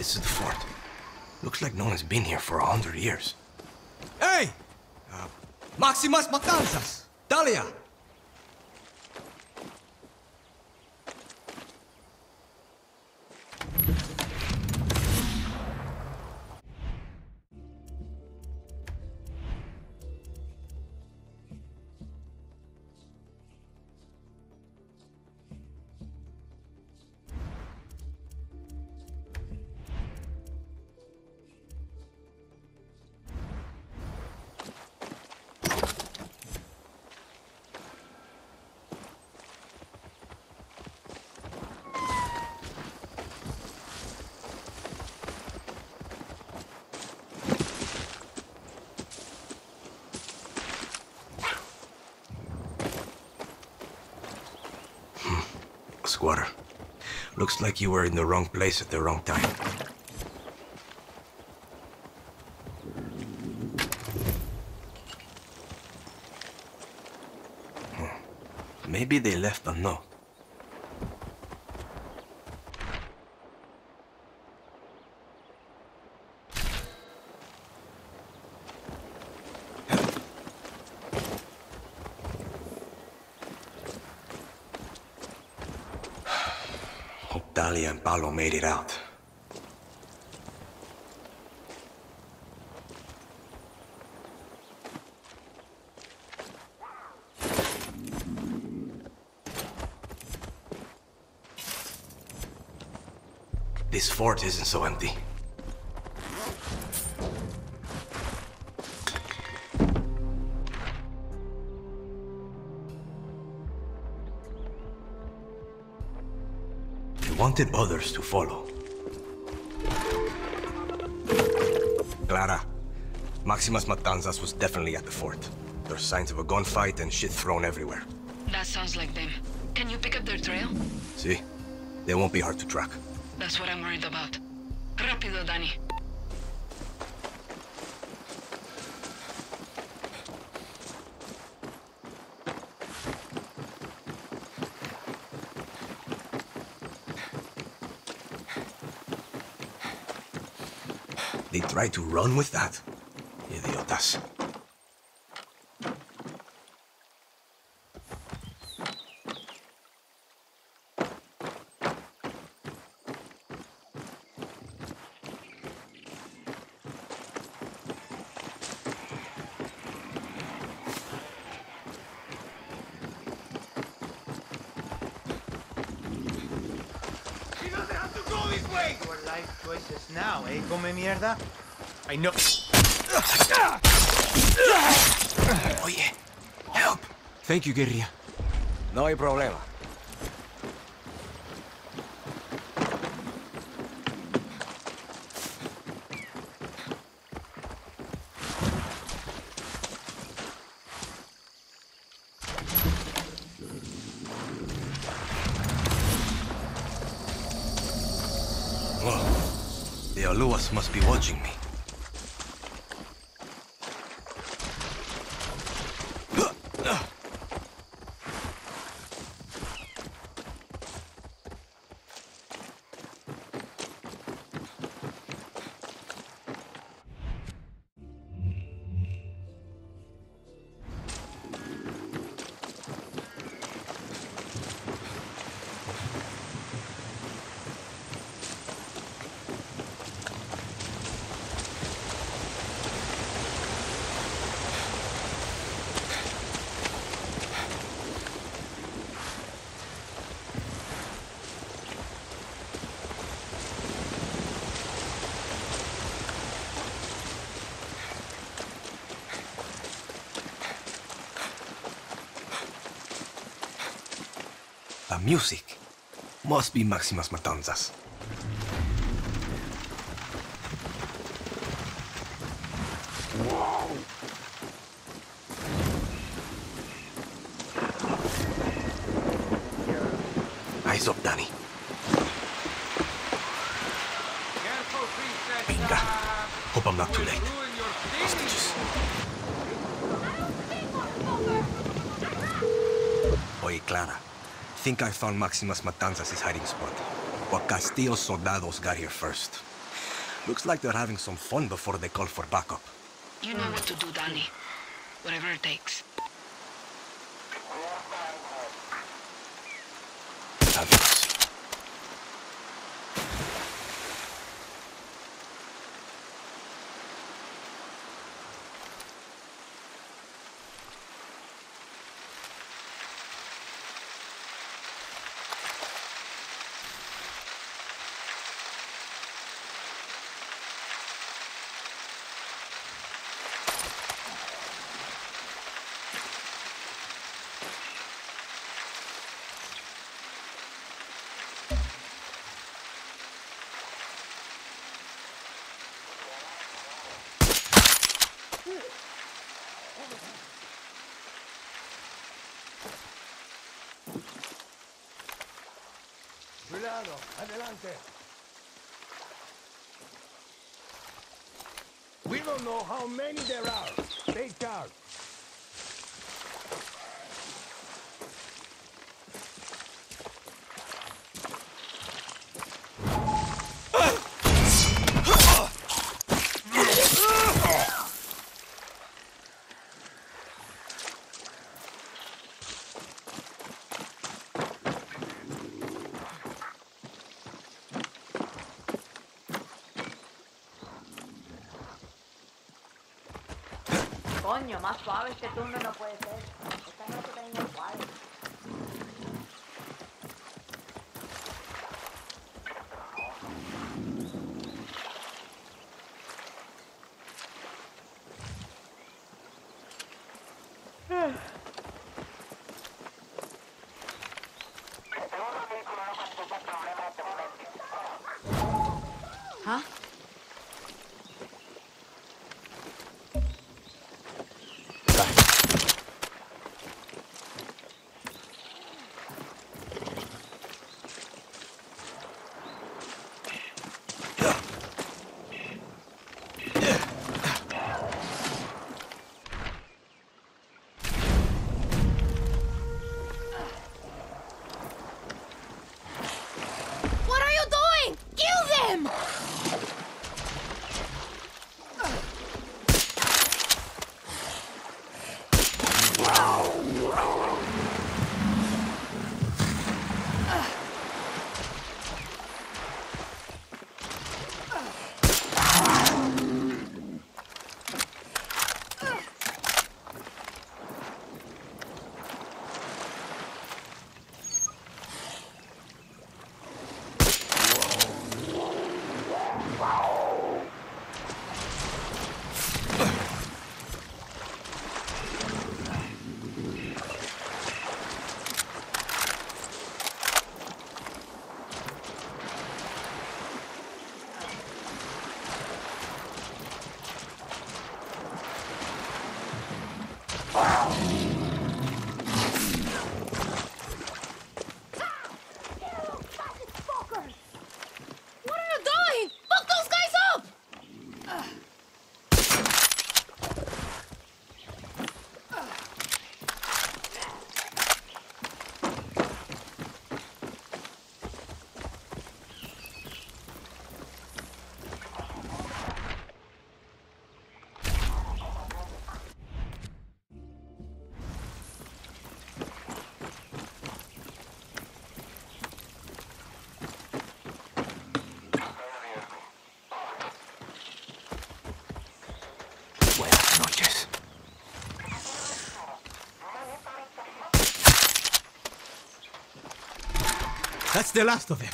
This is the fort. Looks like no one's been here for 100 years. Hey! Maximas Matanzas! Dahlia! Squatter. Looks like you were in the wrong place at the wrong time. Maybe they left a note. Hope Dahlia and Paolo made it out. This fort isn't so empty. They wanted others to follow. Clara, Maximas Matanzas was definitely at the fort. There's signs of a gunfight and shit thrown everywhere. That sounds like them. Can you pick up their trail? See? They won't be hard to track. That's what I'm worried about. Rápido, Dani. They tried to run with that? Idiotas. Your life choices now, eh, come mierda? I know. Oye, help! Thank you, guerrilla. No hay problema. Whoa. The Aluas must be watching me. The music must be Maximas Matanzas. Eyes up, Dani. Venga. Hope I'm not too late. Hostages. Oye, Clara. Think I found Maximas Matanzas' hiding spot. But Castillo's soldados got here first. Looks like they're having some fun before they call for backup. You know what to do, Danny. Whatever it takes. Adios. Cuidado, adelante. We don't know how many there are. Take charge. Coño, más suave este turno no puede ser. Esta noche tengo igual. ¿Ah? What are you doing? Kill them! What are you doing? Fuck those guys up! Buenas noches. That's the last of them.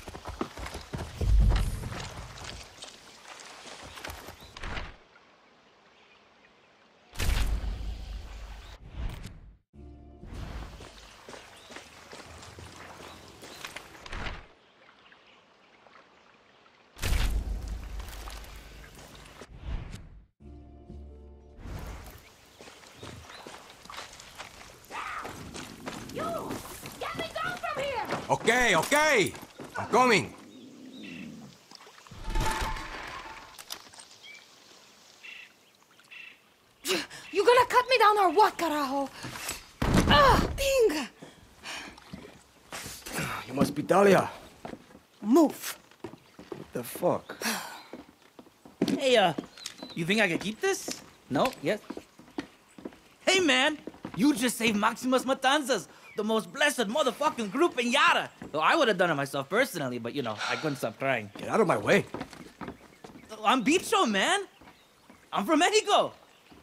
You! Get me down from here! Okay, okay! I'm coming! You gonna cut me down or what, carajo? Ah, pinga! You must be Dahlia. Move. The fuck? Hey, you think I can keep this? No? Yes? Hey, man! You just saved Maximus Matanzas, the most blessed motherfucking group in Yara. Well, I would have done it myself personally, but, you know, I couldn't stop crying. Get out of my way. I'm Bicho, man. I'm from Mexico.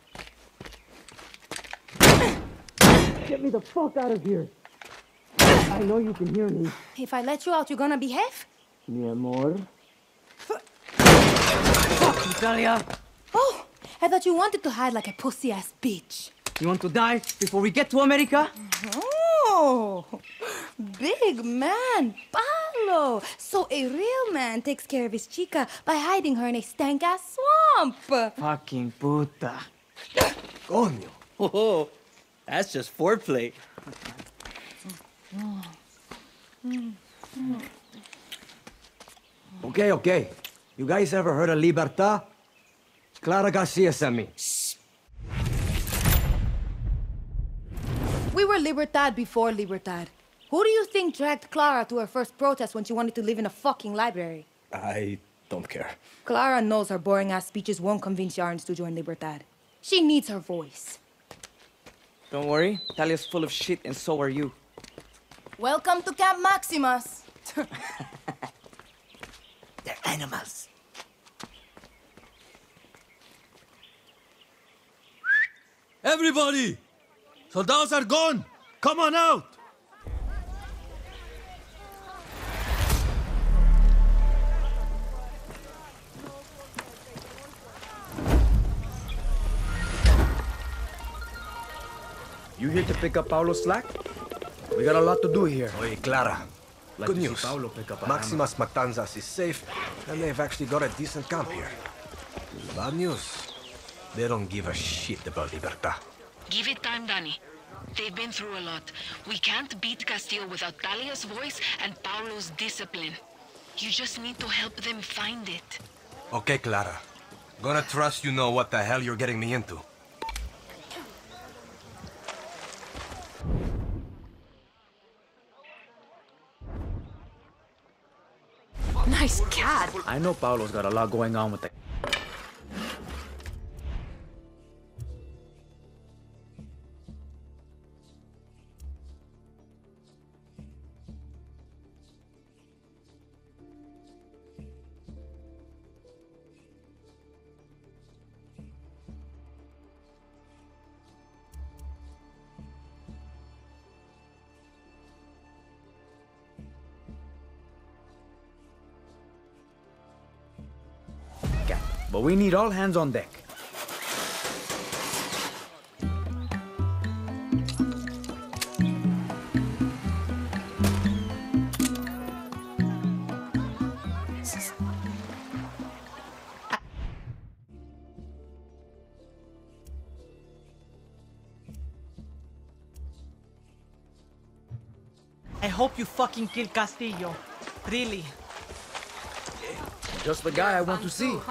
Get me the fuck out of here. I know you can hear me. If I let you out, you're gonna behave? Mi amor. Fuck, Natalia. Oh, I thought you wanted to hide like a pussy-ass bitch. You want to die before we get to America? Oh, big man, Paulo. So a real man takes care of his chica by hiding her in a stank-ass swamp. Fucking puta. Coño. Oh, that's just foreplay. Okay. You guys ever heard of Libertad? Clara Garcia sent me. We were Libertad before Libertad. Who do you think dragged Clara to her first protest when she wanted to live in a fucking library? I don't care. Clara knows her boring-ass speeches won't convince Yarns to join Libertad. She needs her voice. Don't worry, Talia's full of shit and so are you. Welcome to Camp Maximus. They're animals. Everybody! Soldados are gone! Come on out! You here to pick up Paulo's slack? We got a lot to do here. Oye, Clara. Like Good to see news. Paulo pick up a Maximus Matanzas is safe, and they've actually got a decent camp here. Bad news. They don't give a shit about Libertad. Give it time, Danny. They've been through a lot. We can't beat Castillo without Talia's voice and Paulo's discipline. You just need to help them find it. Okay, Clara. Gonna trust you know what the hell you're getting me into. Nice cat. I know Paulo's got a lot going on with the... But we need all hands on deck. I hope you fucking kill Castillo. Really. Just the guy I want to see.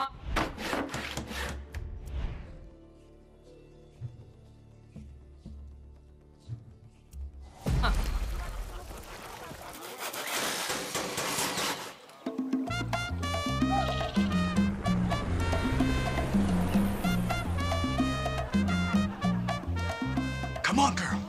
Come on, girl.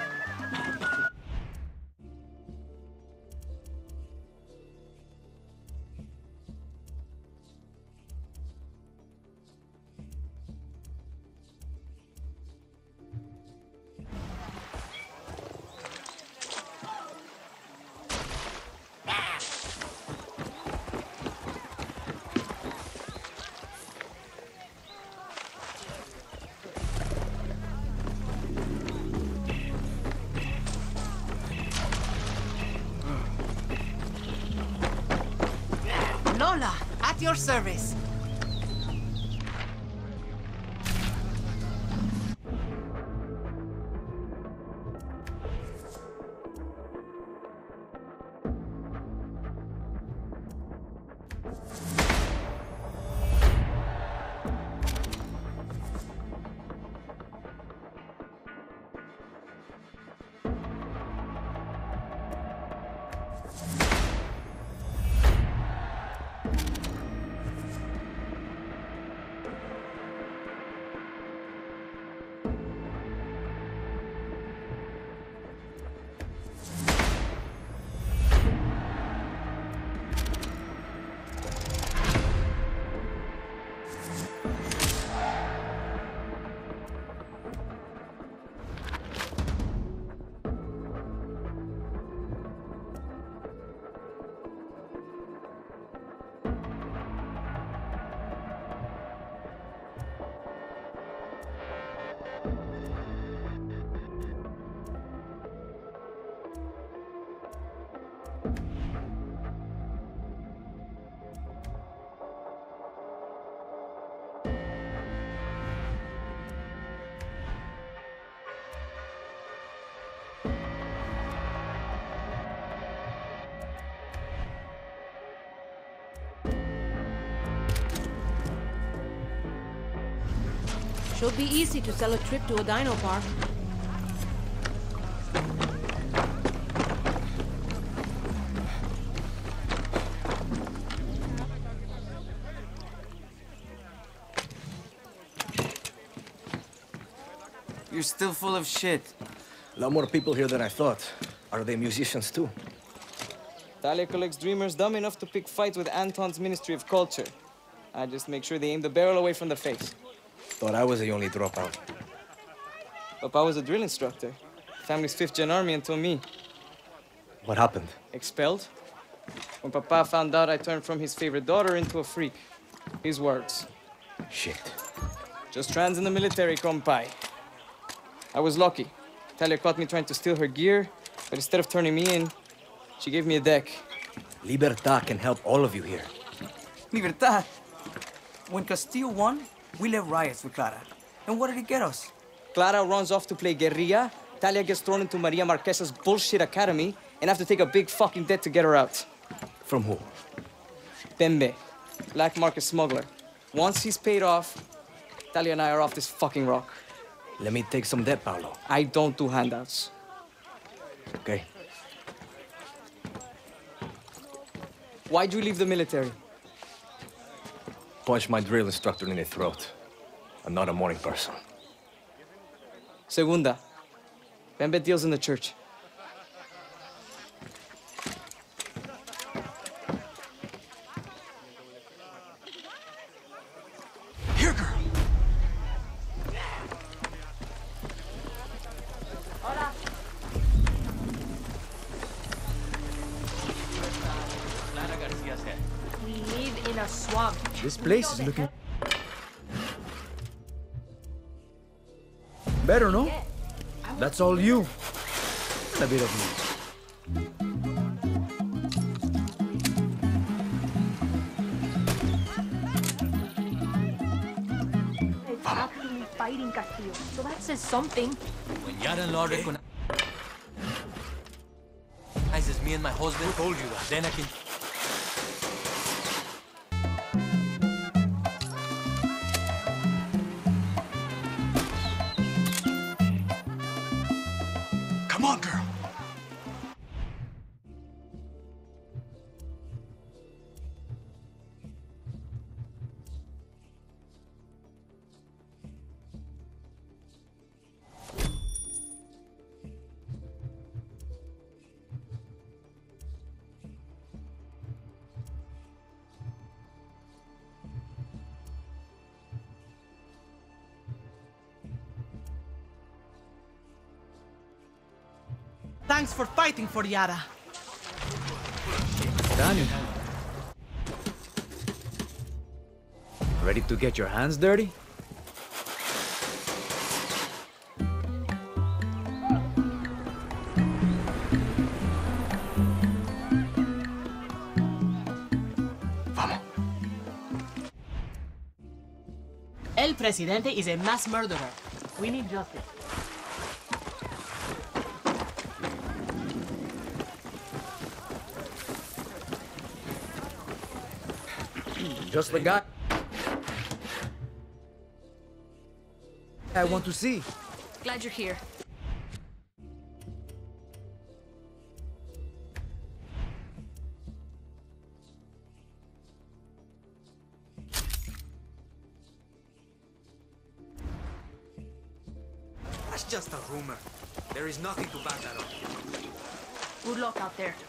Lola, at your service. Should be easy to sell a trip to a dino park. You're still full of shit. A lot more people here than I thought. Are they musicians too? Talia collects dreamers dumb enough to pick fights with Anton's Ministry of Culture. I just make sure they aim the barrel away from their face. Thought I was the only dropout. Papa was a drill instructor. Family's 5th Gen Army until me. What happened? Expelled. When Papa found out I turned from his favorite daughter into a freak. His words. Shit. Just trans in the military, compai. I was lucky. Talia caught me trying to steal her gear, but instead of turning me in, she gave me a deck. Libertad can help all of you here. Libertad. When Castillo won, we led riots with Clara. And what did it get us? Clara runs off to play guerrilla, Talia gets thrown into Maria Marquesa's bullshit academy, and have to take a big fucking debt to get her out. From who? Pembe, black market smuggler. Once he's paid off, Talia and I are off this fucking rock. Let me take some debt, Paolo. I don't do handouts. Okay. Why'd you leave the military? Punched my drill instructor in the throat. I'm not a morning person. Segunda. Pembe deals in the church. Here, girl. Hola. We live in a swamp. This place is looking... better, no? That's all you. And a bit of me. It's actually fighting Castillo, so that says something. When Yara and Laura recognize me and my husband, told you that. Then I can... Come on, girl. Thanks for fighting for Yara. Daniel. Ready to get your hands dirty? Vamos. El Presidente is a mass murderer. We need justice. Just the guy I want to see. Glad you're here. That's just a rumor. There is nothing to back that up. Good luck out there.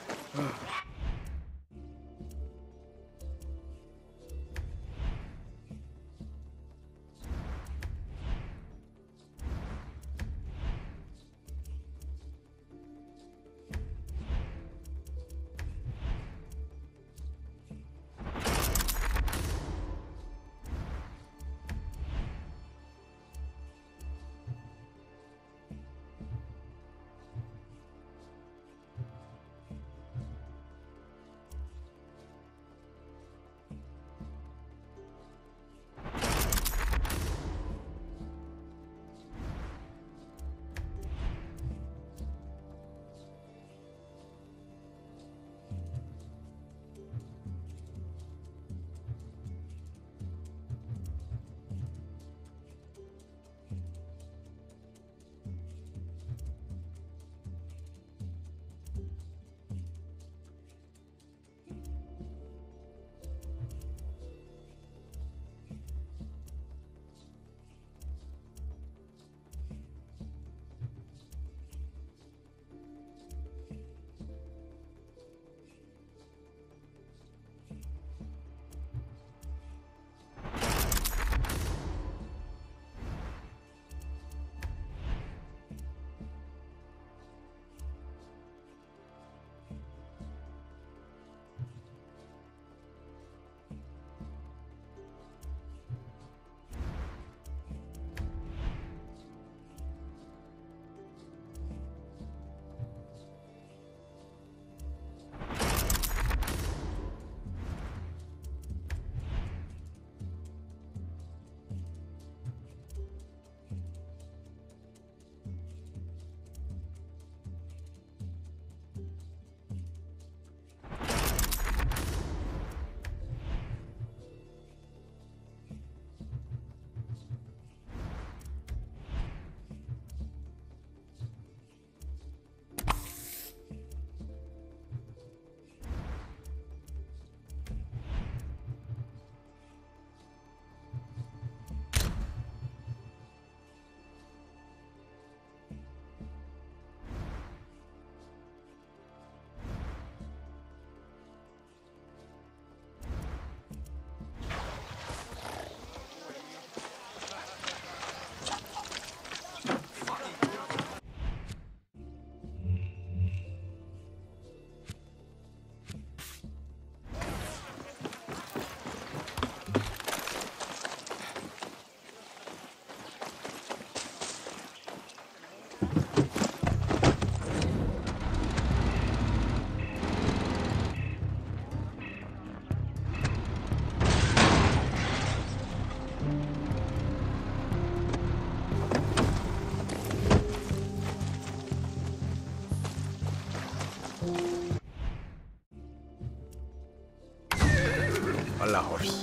horse.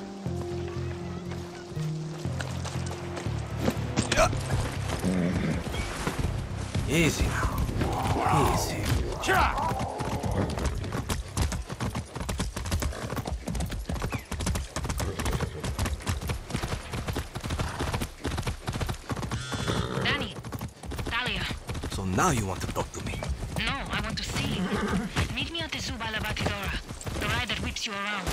Easy now. Easy. Danny, Talia. So now you want to talk to me? No, I want to see you. Meet me at the Zuba La Batidora, the ride that whips you around.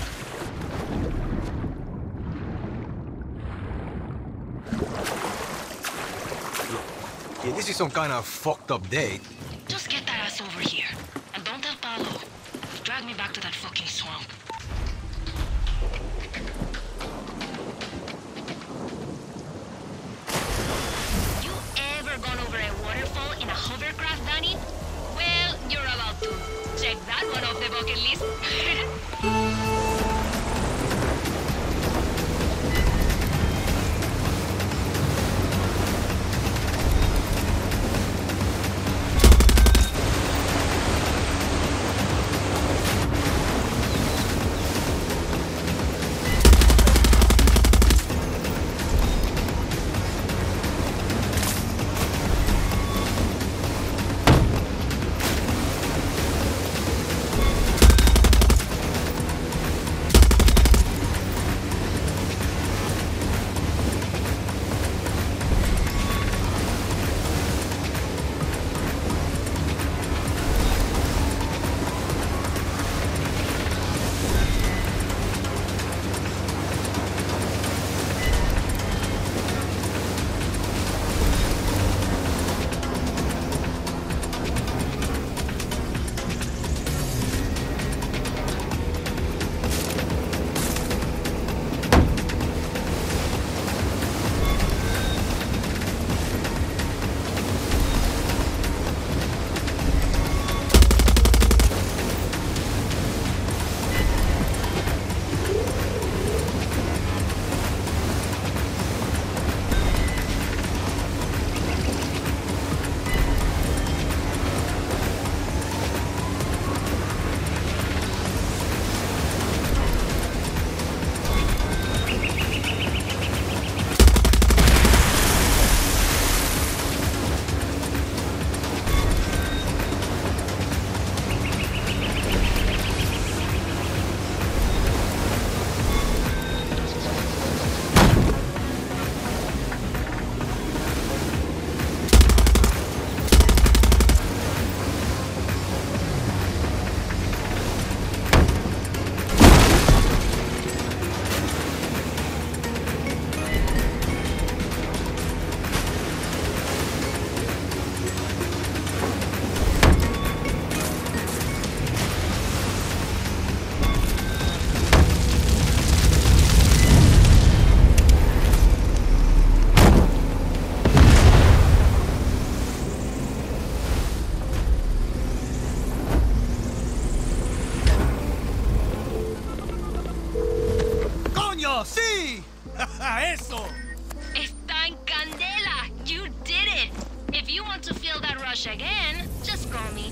Yeah, this is some kind of fucked up date. Just get that ass over here. And don't tell Paolo. Drag me back to that fucking swamp. You ever gone over a waterfall in a hovercraft, Danny? Well, you're about to. Check that one off the bucket list. ¡Sí! ¡Eso! Está en candela! You did it! If you want to feel that rush again, just call me.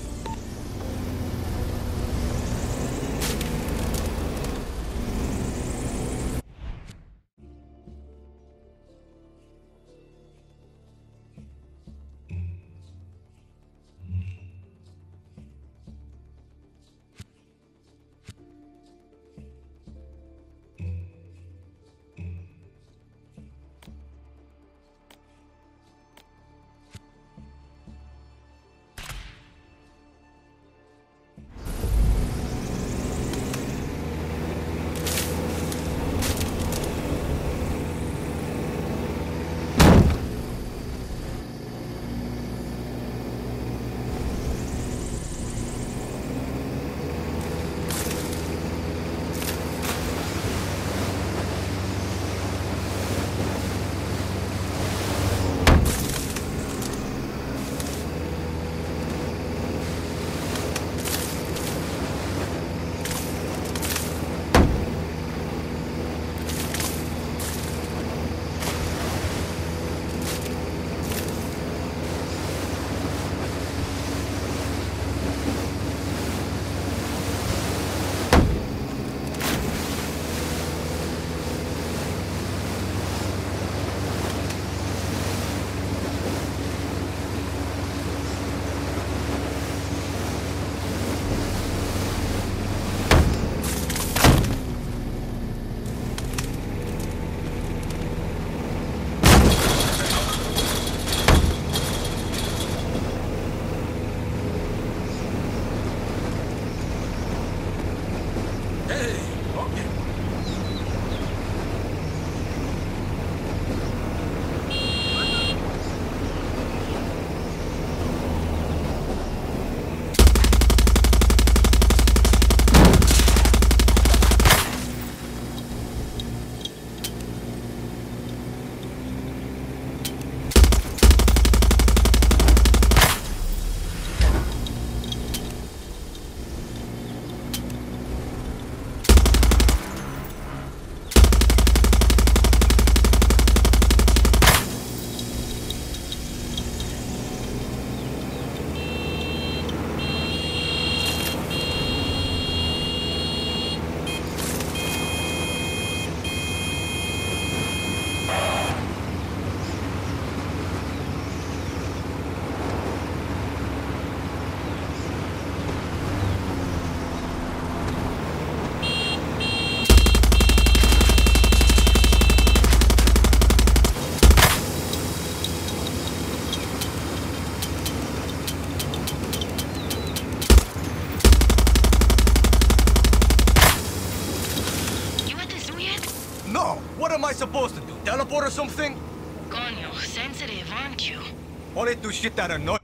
No! What am I supposed to do? Teleport or something? Coño, sensitive, aren't you? Only do shit that annoy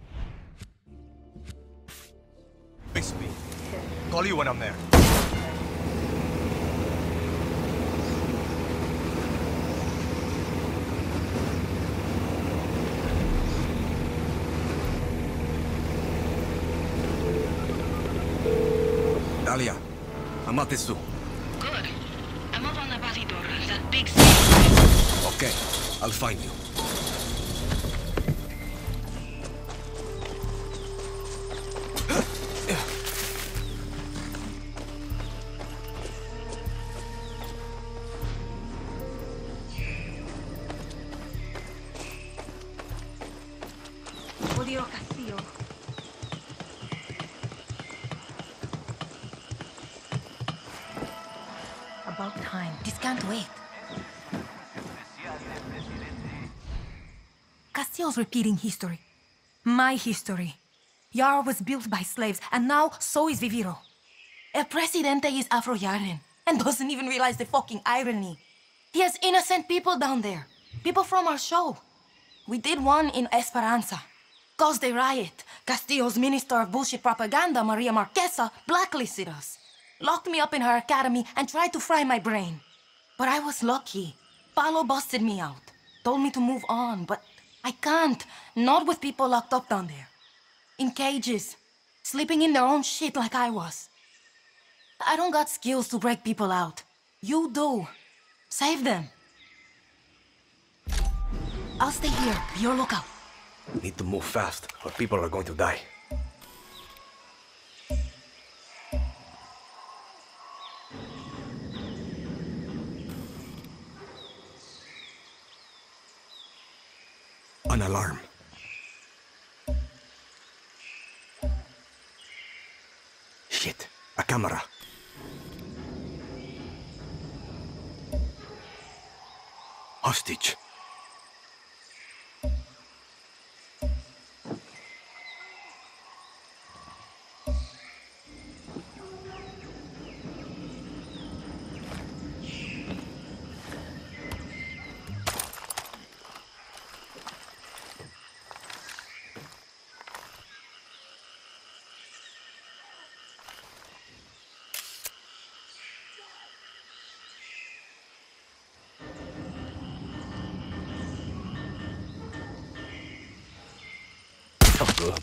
me. Call you when I'm there. Talia, I'm at this zoo. Good. I'm up on the Batidor, that big stage. Okay, I'll find you. Odio Castillo. About time. This can't wait. Castillo's repeating history. My history. Yara was built by slaves, and now so is Viviro. El Presidente is Afro-Yarden, and doesn't even realize the fucking irony. He has innocent people down there. People from our show. We did one in Esperanza. Caused a riot. Castillo's minister of bullshit propaganda, Maria Marquesa, blacklisted us. Locked me up in her academy and tried to fry my brain. But I was lucky. Paulo busted me out. Told me to move on, but I can't. Not with people locked up down there. In cages. Sleeping in their own shit like I was. I don't got skills to break people out. You do. Save them. I'll stay here. Be your lookout. Need to move fast, or people are going to die. An alarm. Shit, a camera. Hostage. Oh, good.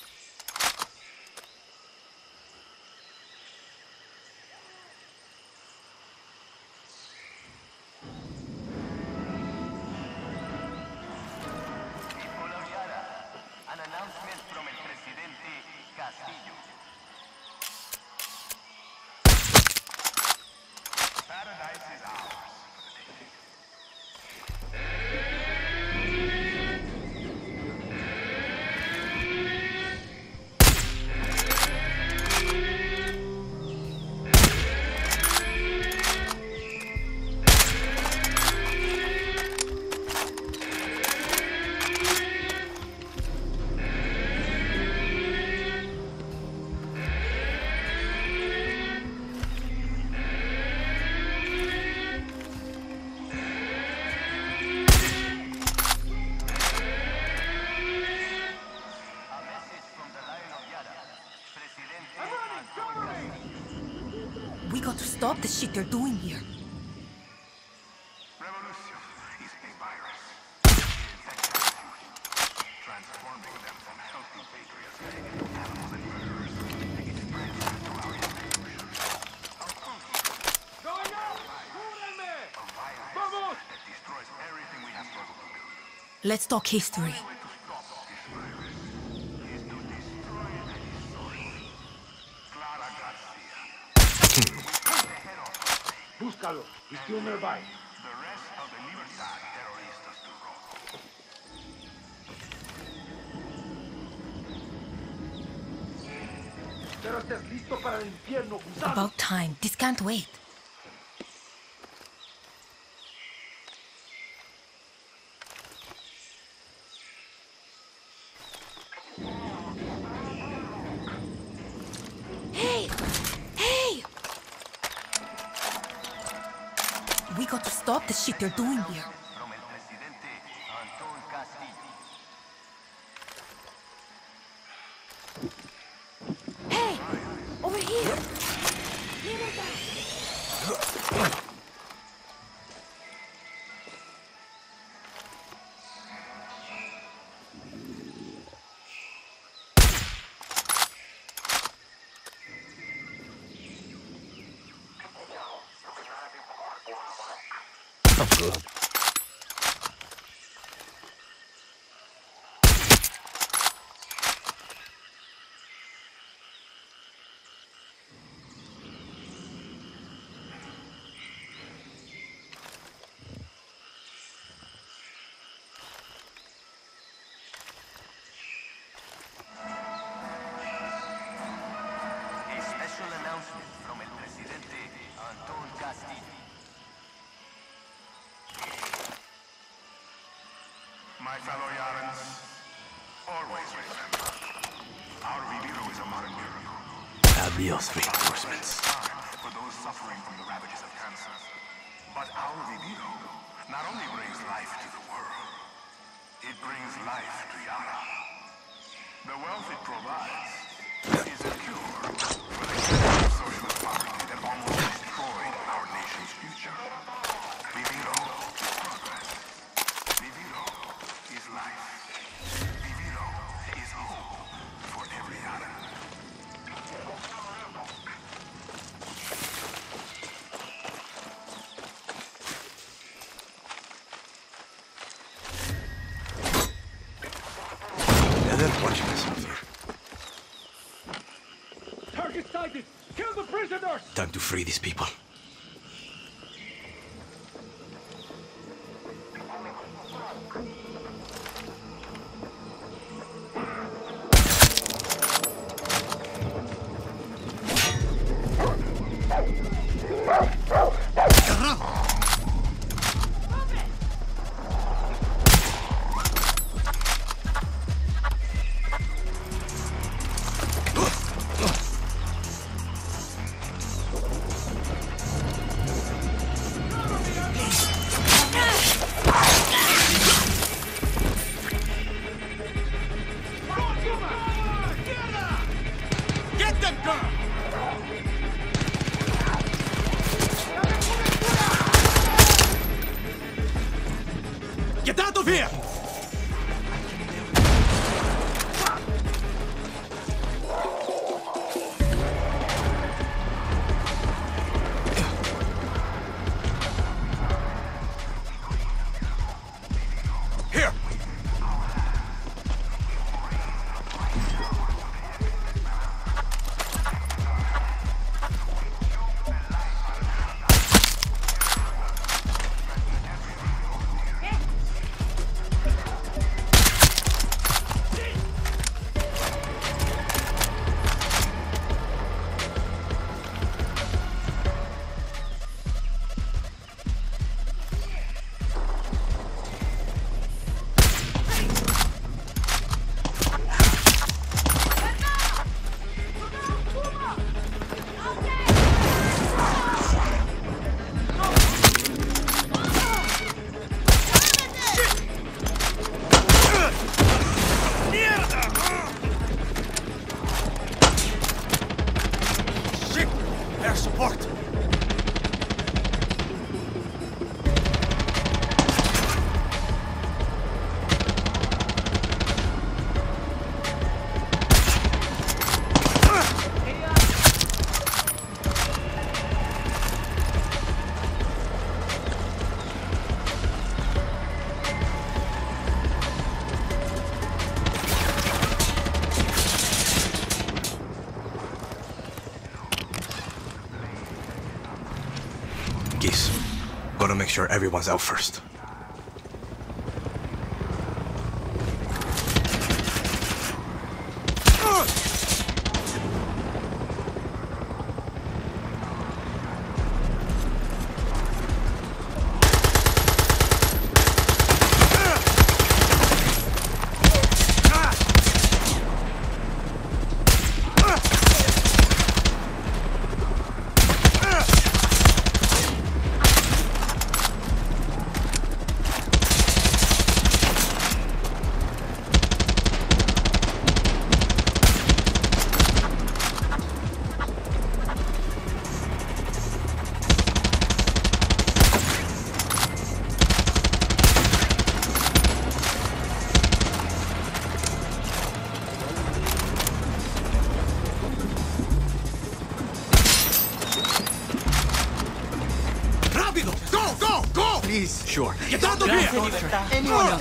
An announcement from el presidente Castillo. Paradise is ours. We got to stop the shit they're doing here. Revolution is a virus. Transforming them from healthy patriots into animals and murderers. It spreads to our institutions. Going up! ¡Cúbranme! A virus ¡Vamos! that destroys everything we have struggled to build. Let's talk history. Búscalo. He's still nearby. The rest of the Libertad terroristas to Rome. Pero estés listo para el infierno, gusano. About time. This can't wait. Hey! Hey! We got to stop the shit they're doing here. From el presidente Anton Castillo. Hey! Over here! Good. A special announcement from el presidente Anton Castillo. My fellow Yarans, always remember, our Viviro is a modern miracle. Adios, reinforcements. For those suffering from the ravages of cancer. But our Viviro not only brings life to the world, it brings life to Yara. The wealth it provides is a cure for the kind of social poverty that almost destroyed our nation's future. Viviro is progress. Viviro is life. Viviro is hope for every Yara. And then watch myself here. Target sighted! Kill the prisoners! Time to free these people. Get them, girl! Get out of here! Here! Shit! Air support! Geese, gotta make sure everyone's out first. Please. Sure. Get out of here! Anyone else?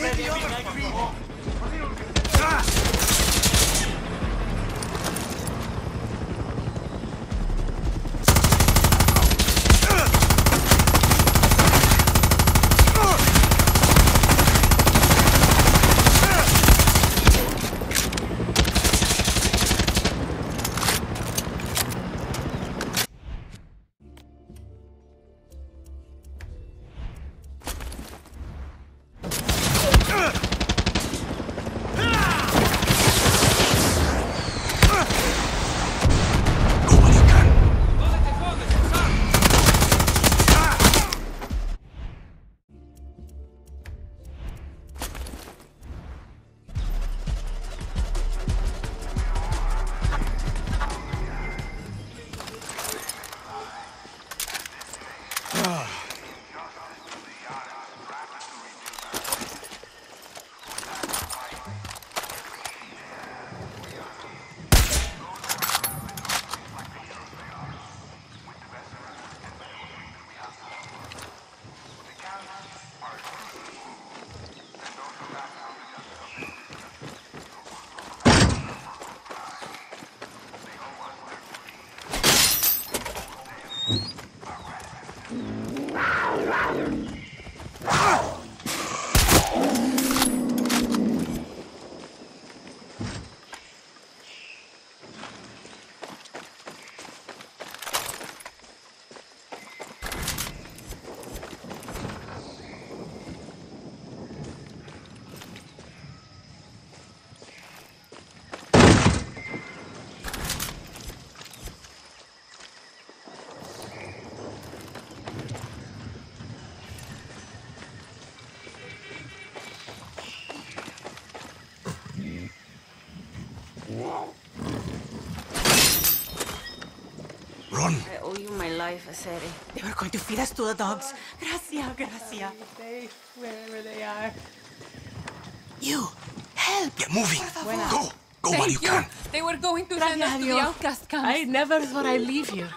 Run! I owe you my life, Aceri. They were going to feed us to the dogs. Gracia, gracia. Safe wherever they are. You, help! Get moving! Go! Go while you can! They were going to send us to the outcast camps. I never thought I'd leave here.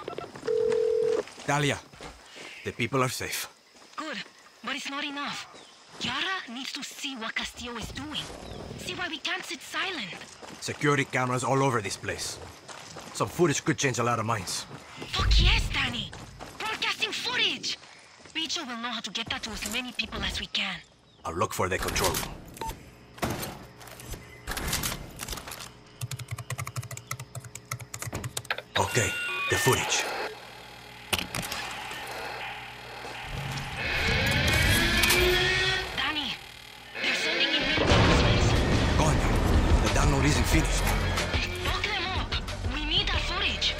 Talia, the people are safe. Good, but it's not enough. Yara needs to see what Castillo is doing. See why we can't sit silent. Security cameras all over this place. Some footage could change a lot of minds. Fuck yes, Danny! Broadcasting footage! Rachel will know how to get that to as many people as we can. I'll look for the control room. Okay, the footage. Danny, they're sending in reinforcements. Coño, the download isn't finished. Fuck them up! We need that footage!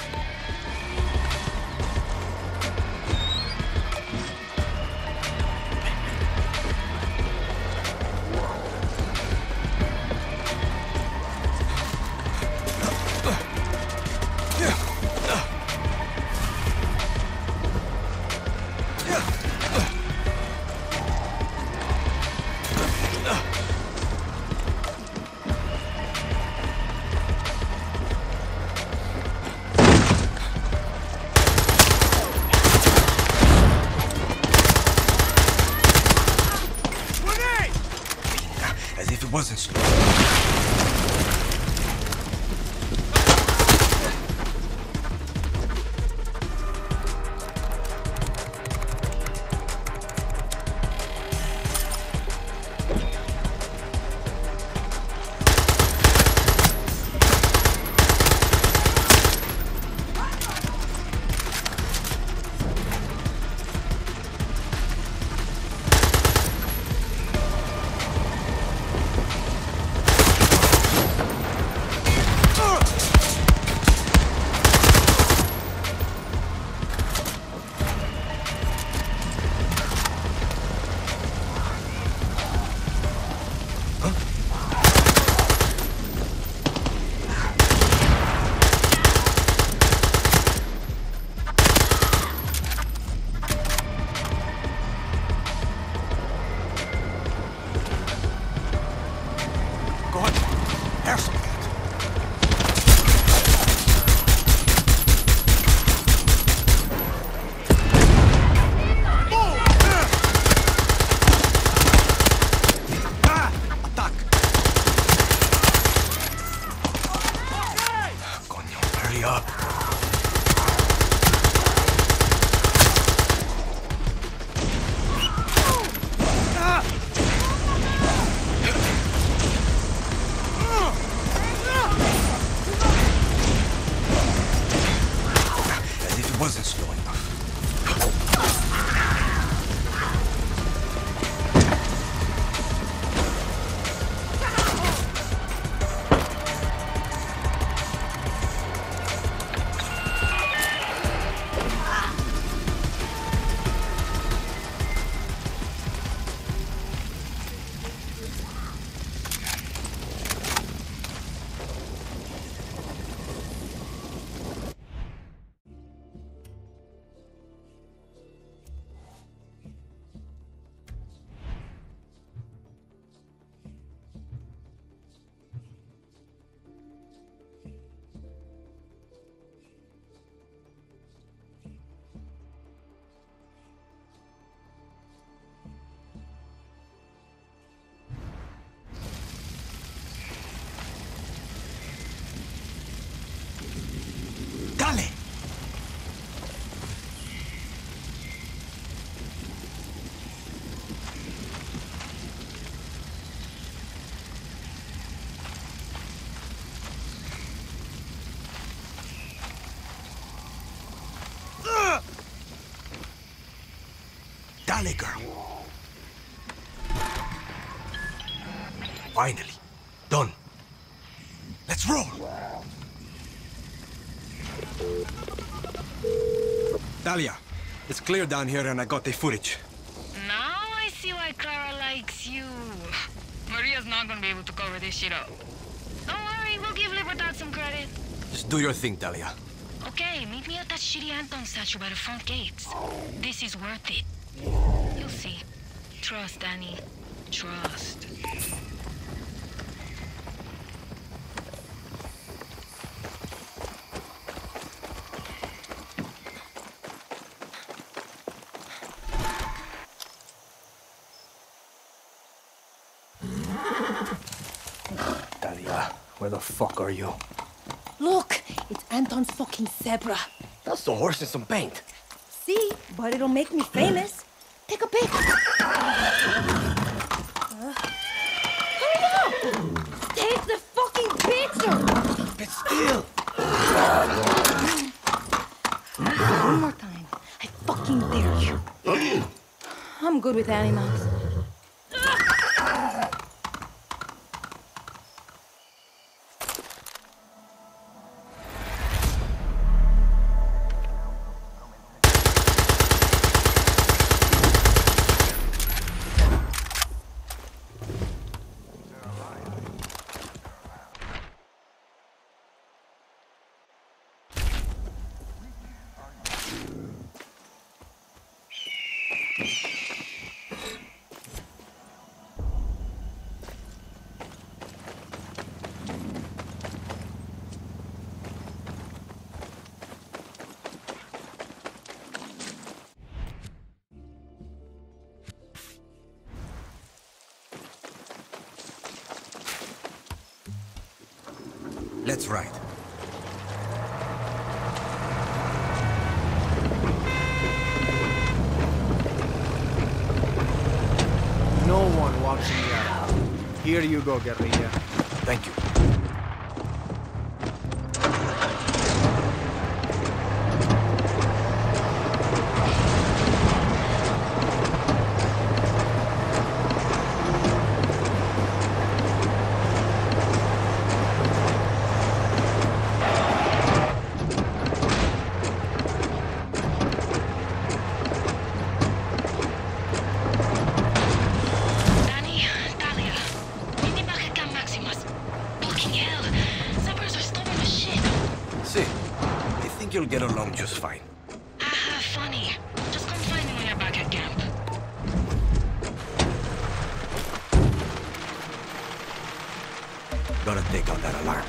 As if it wasn't slow. Dale, girl. Finally. Done. Let's roll. Talia, it's clear down here and I got the footage. Now I see why Clara likes you. Maria's not gonna be able to cover this shit up. Don't worry, we'll give Libertad some credit. Just do your thing, Talia. Okay, meet me at that shitty Anton statue by the front gates. This is worth it. You'll see. Trust, Danny. Trust. Talia, where the fuck are you? Look, it's Anton's fucking zebra. That's the horse in some paint. See, but it'll make me famous. Take a pic. Hurry up! Take the fucking picture! Keep it still! One more time. I fucking dare you. I'm good with animals. Let's ride. No one watching Yara. Here you go, guerrilla. Thank you. You'll get along just fine. Funny. Just come find me when you're back at camp. Gotta take out that alarm.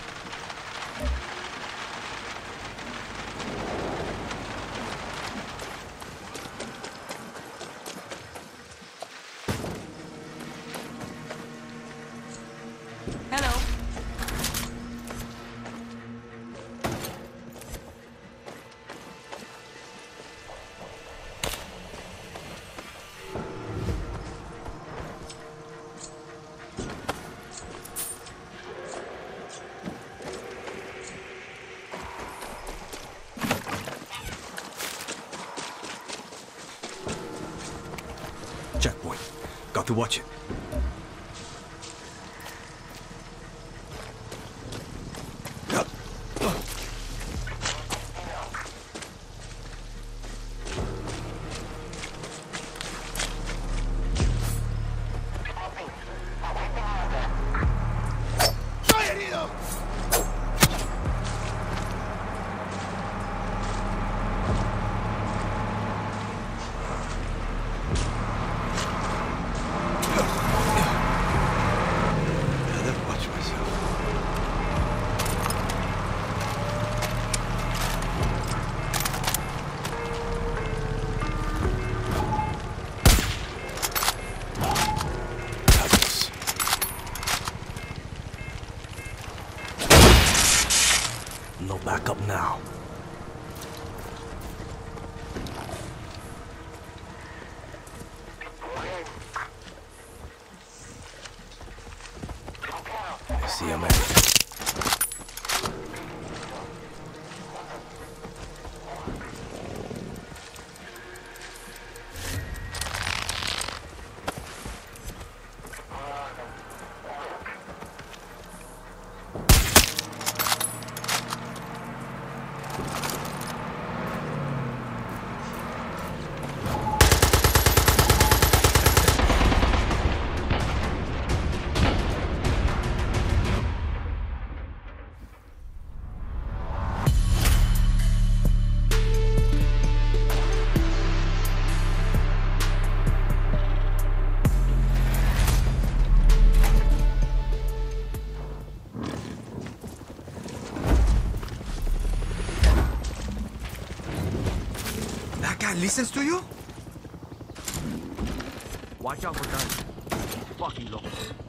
Hello. Checkpoint. Got to watch it. No backup now. I see a man. listens to you? Watch out for guns. Fucking loco.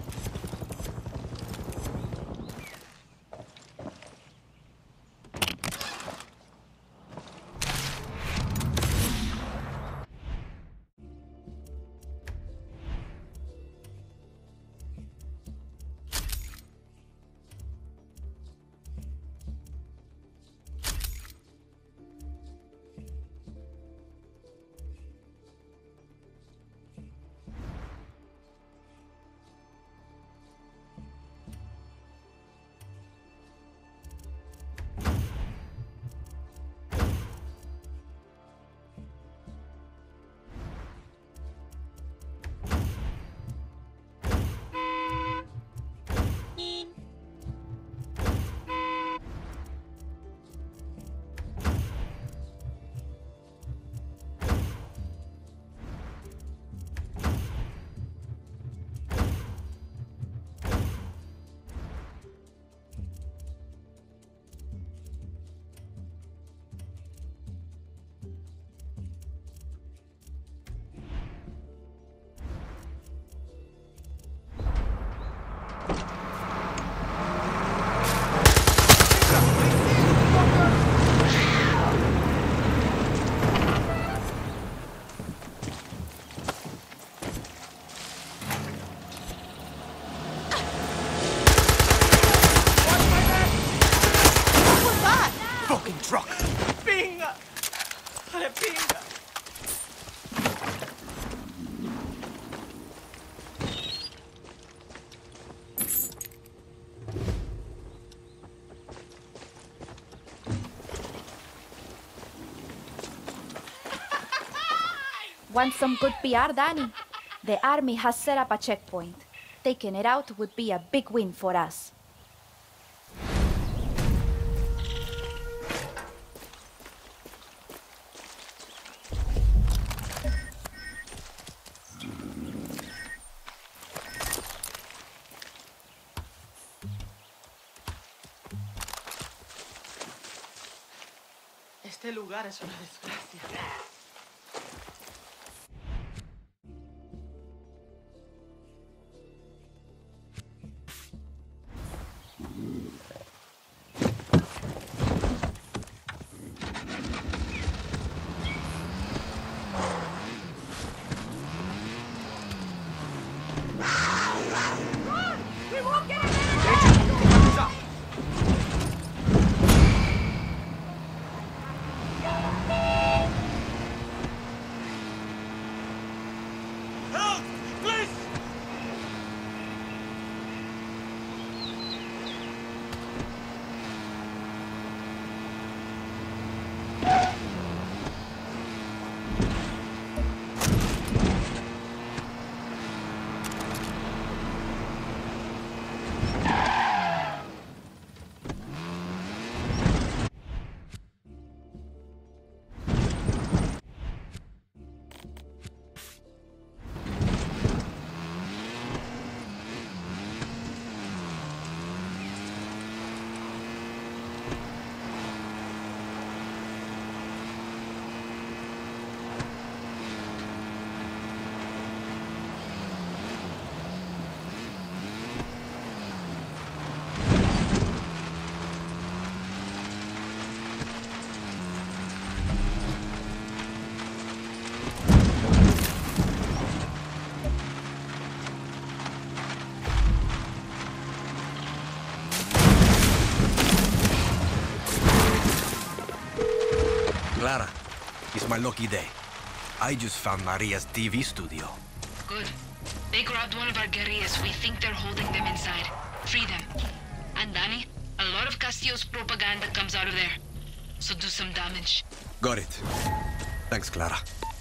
Want some good PR, Danny? The army has set up a checkpoint. Taking it out would be a big win for us. Este lugar es una desgracia. Clara, it's my lucky day. I just found Maria's TV studio. Good. They grabbed one of our guerrillas. We think they're holding them inside. Free them. And Danny, a lot of Castillo's propaganda comes out of there. So do some damage. Got it. Thanks, Clara.